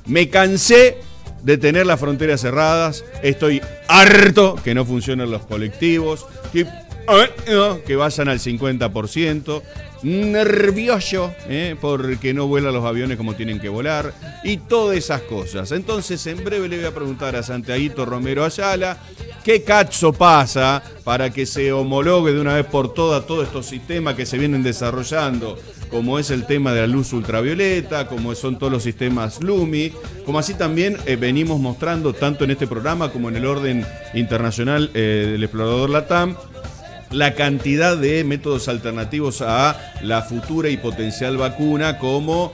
Me cansé de tener las fronteras cerradas, estoy harto que no funcionen los colectivos, que vayan al 50%, nervioso porque no vuelan los aviones como tienen que volar y todas esas cosas. Entonces en breve le voy a preguntar a Santiaguito Romero Ayala qué cazzo pasa para que se homologue de una vez por todas todos estos sistemas que se vienen desarrollando, como es el tema de la luz ultravioleta, como son todos los sistemas LUMI, como así también venimos mostrando tanto en este programa como en el orden internacional del explorador LATAM, la cantidad de métodos alternativos a la futura y potencial vacuna, como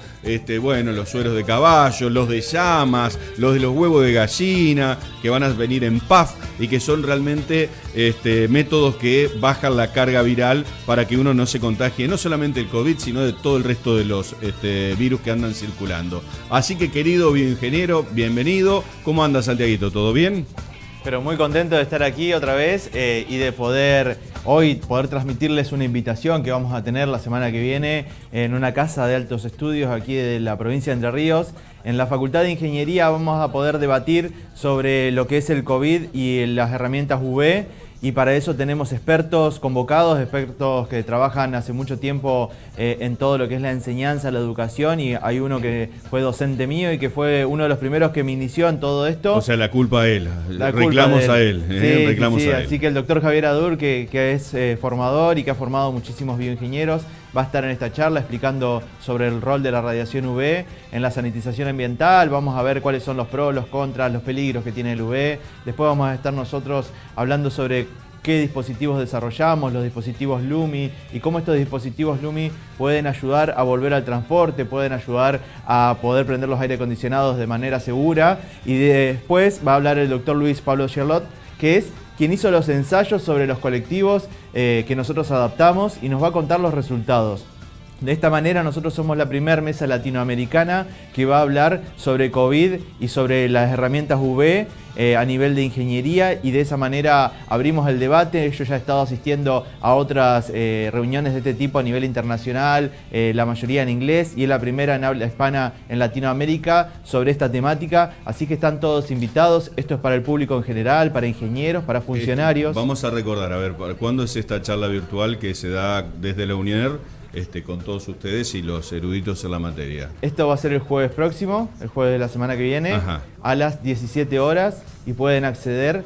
los sueros de caballo, los de llamas, los de los huevos de gallina, que van a venir en PAF y que son realmente métodos que bajan la carga viral para que uno no se contagie no solamente el COVID, sino de todo el resto de los virus que andan circulando. Así que, querido bioingeniero, bienvenido. ¿Cómo anda, Santiaguito? ¿Todo bien? Pero muy contento de estar aquí otra vez y de poder transmitirles una invitación que vamos a tener la semana que viene en una casa de altos estudios aquí de la provincia de Entre Ríos. En la Facultad de Ingeniería vamos a poder debatir sobre lo que es el COVID y las herramientas UV. Y para eso tenemos expertos convocados, expertos que trabajan hace mucho tiempo en todo lo que es la enseñanza, la educación, y hay uno que fue docente mío y que fue uno de los primeros que me inició en todo esto. O sea, la culpa de él, reclamos a él. Reclamos a él. Así que el doctor Javier Adur, que es formador y que ha formado muchísimos bioingenieros, va a estar en esta charla explicando sobre el rol de la radiación UV en la sanitización ambiental. Vamos a ver cuáles son los pros, los contras, los peligros que tiene el UV. Después vamos a estar nosotros hablando sobre qué dispositivos desarrollamos, los dispositivos LUMI, y cómo estos dispositivos LUMI pueden ayudar a volver al transporte, pueden ayudar a poder prender los aire acondicionados de manera segura. Y después va a hablar el doctor Luis Pablo Charlotte, que es quien hizo los ensayos sobre los colectivos que nosotros adaptamos, y nos va a contar los resultados. De esta manera nosotros somos la primera mesa latinoamericana que va a hablar sobre COVID y sobre las herramientas UV a nivel de ingeniería, y de esa manera abrimos el debate. Yo ya he estado asistiendo a otras reuniones de este tipo a nivel internacional, la mayoría en inglés, y es la primera en habla hispana en Latinoamérica sobre esta temática, así que están todos invitados. Esto es para el público en general, para ingenieros, para funcionarios. Vamos a recordar, a ver, ¿cuándo es esta charla virtual que se da desde la UNIER? Con todos ustedes y los eruditos en la materia. Esto va a ser el jueves próximo, el jueves de la semana que viene, a las 17 horas, y pueden acceder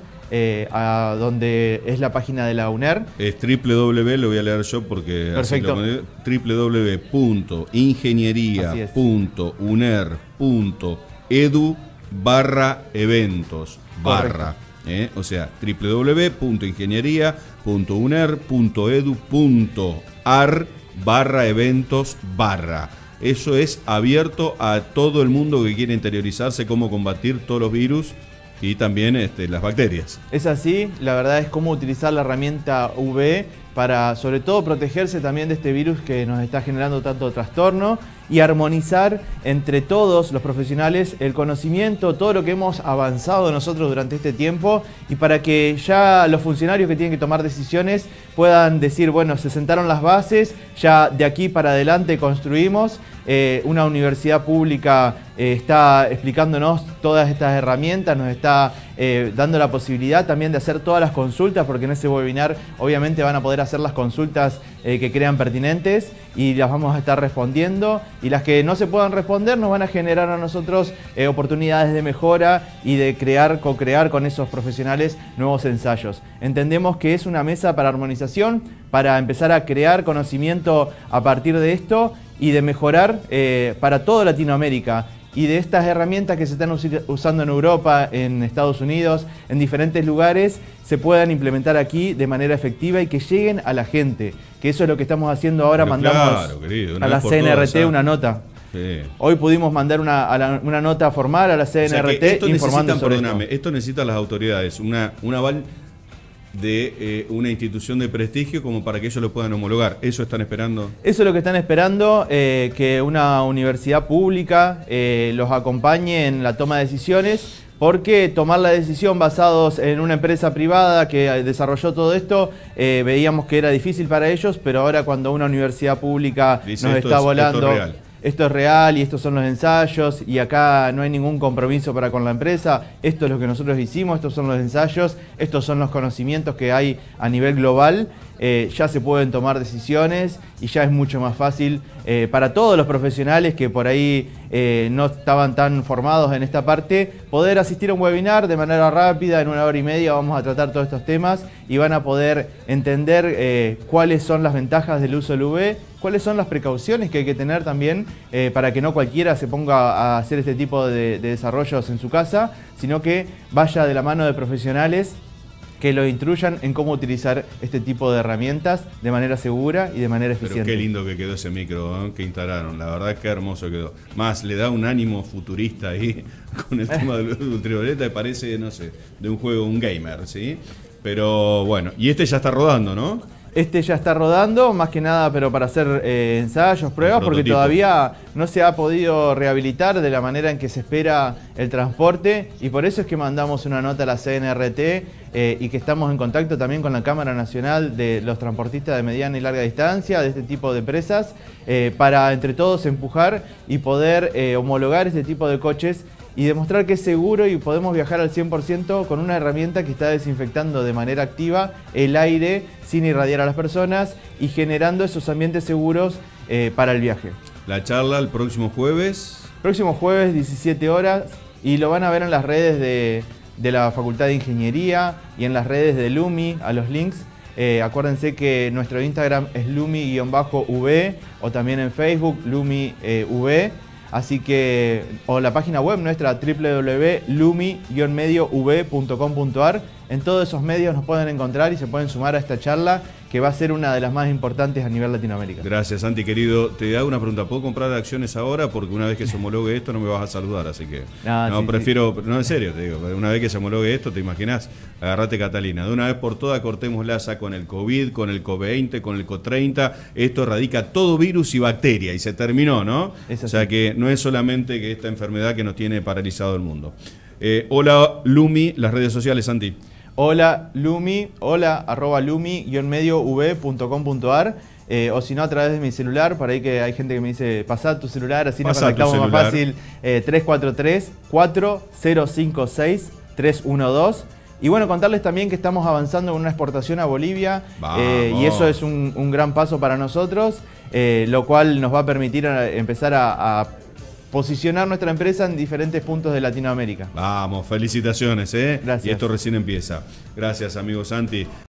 a donde es la página de la UNER. Es www, lo voy a leer yo porque www.ingeniería.uner.edu/eventos o sea, www.ingeniería.uner.edu.ar/eventos/. Eso es abierto a todo el mundo que quiere interiorizarse cómo combatir todos los virus y también las bacterias. Es así, la verdad es cómo utilizar la herramienta UV para, sobre todo, protegerse también de este virus que nos está generando tanto trastorno, y armonizar entre todos los profesionales el conocimiento, todo lo que hemos avanzado nosotros durante este tiempo, y para que ya los funcionarios que tienen que tomar decisiones puedan decir, bueno, se sentaron las bases, ya de aquí para adelante construimos. Una universidad pública está explicándonos todas estas herramientas, nos está dando la posibilidad también de hacer todas las consultas, porque en ese webinar obviamente van a poder hacer las consultas que crean pertinentes, y las vamos a estar respondiendo, y las que no se puedan responder nos van a generar a nosotros oportunidades de mejora y de co-crear con esos profesionales nuevos ensayos. Entendemos que es una mesa para armonización, para empezar a crear conocimiento a partir de esto y de mejorar para toda Latinoamérica. Y de estas herramientas que se están usando en Europa, en Estados Unidos, en diferentes lugares, se puedan implementar aquí de manera efectiva y que lleguen a la gente. Que eso es lo que estamos haciendo ahora. Pero mandamos a la CNRT una nota. Sí. Hoy pudimos mandar una nota formal a la CNRT, informando sobre esto. Esto necesitan las autoridades, un aval de una institución de prestigio como para que ellos lo puedan homologar. ¿Eso están esperando? Eso es lo que están esperando, que una universidad pública los acompañe en la toma de decisiones, porque tomar la decisión basados en una empresa privada que desarrolló todo esto, veíamos que era difícil para ellos, pero ahora cuando una universidad pública nos está volando... esto es real y estos son los ensayos y acá no hay ningún compromiso para con la empresa, esto es lo que nosotros hicimos, estos son los ensayos, estos son los conocimientos que hay a nivel global, ya se pueden tomar decisiones y ya es mucho más fácil para todos los profesionales que por ahí no estaban tan formados en esta parte, poder asistir a un webinar de manera rápida, en 1 hora y media vamos a tratar todos estos temas y van a poder entender cuáles son las ventajas del uso del UV, cuáles son las precauciones que hay que tener también para que no cualquiera se ponga a hacer este tipo de desarrollos en su casa, sino que vaya de la mano de profesionales que lo instruyan en cómo utilizar este tipo de herramientas de manera segura y de manera eficiente. Pero qué lindo que quedó ese micro que instalaron, la verdad que hermoso quedó. Más, le da un ánimo futurista ahí con el tema del ultravioleta, parece, no sé, de un juego, un gamer, ¿sí? Pero bueno, y este ya está rodando, ¿no? Este ya está rodando, más que nada, pero para hacer ensayos, pruebas, porque todavía no se ha podido rehabilitar de la manera en que se espera el transporte y por eso es que mandamos una nota a la CNRT y que estamos en contacto también con la Cámara Nacional de los Transportistas de Mediana y Larga Distancia, de este tipo de empresas, para entre todos empujar y poder homologar este tipo de coches y demostrar que es seguro y podemos viajar al 100% con una herramienta que está desinfectando de manera activa el aire sin irradiar a las personas y generando esos ambientes seguros para el viaje. La charla el próximo jueves. Próximo jueves, 17 horas, y lo van a ver en las redes de la Facultad de Ingeniería y en las redes de LUMI, a los links. Acuérdense que nuestro Instagram es lumi-v o también en Facebook lumi-v. Así que, o la página web nuestra www.lumi-v.com.ar. En todos esos medios nos pueden encontrar y se pueden sumar a esta charla que va a ser una de las más importantes a nivel Latinoamérica. Gracias, Santi, querido. Te hago una pregunta. ¿Puedo comprar acciones ahora? Porque una vez que se homologue esto no me vas a saludar, así que... No, prefiero... No, en serio, te digo. Una vez que se homologue esto, ¿te imaginás? Agarrate, Catalina. De una vez por todas cortemos laza con el COVID, con el COVID-20, con el CO-30. Esto erradica todo virus y bacteria y se terminó, ¿no? O sea que no es solamente que esta enfermedad que nos tiene paralizado el mundo. Hola, Lumi, las redes sociales, Santi. Hola Lumi, hola @lumi-v.com.ar o si no a través de mi celular, por ahí que hay gente que me dice pasá tu celular, así nos conectamos más fácil, 343-4056-312. Y bueno, contarles también que estamos avanzando en una exportación a Bolivia y eso es un gran paso para nosotros, lo cual nos va a permitir empezar a posicionar nuestra empresa en diferentes puntos de Latinoamérica. Vamos, felicitaciones, Gracias. Y esto recién empieza. Gracias, amigo Santi.